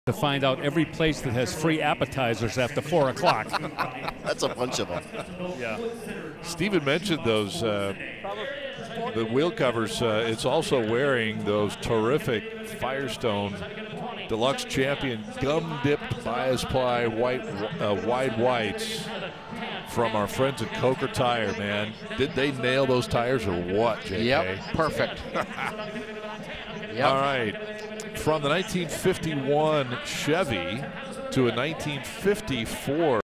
to find out every place that has free appetizers after 4 o'clock. That's a bunch of them. Yeah. Steven mentioned those, the wheel covers. It's also wearing those terrific Firestone Deluxe Champion gum-dipped bias ply wide whites from our friends at Coker Tire, man. Did they nail those tires or what, JK? Yep, perfect. Yep. All right. From the 1951 Chevy to a 1954